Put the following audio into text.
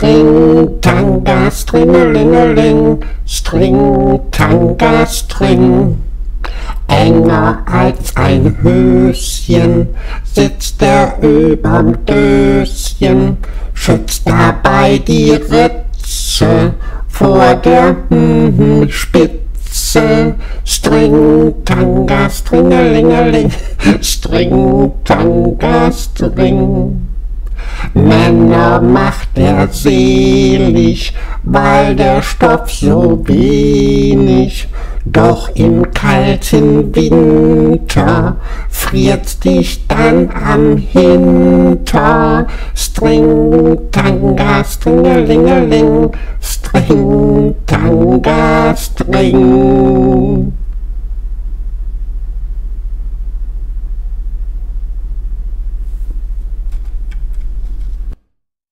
String-Tanga, stringelingeling, String-Tanga, String. Enger als ein Höschen sitzt er überm Döschen, schützt dabei die Ritze vor der Spitze. String-Tanga, stringelingeling, String-Tanga, String. Männer macht er selig, weil der Stoff so wenig, doch im kalten Winter friert's dich dann am Hinter. String-Tanga, stringelingeling, String-Tanga, String.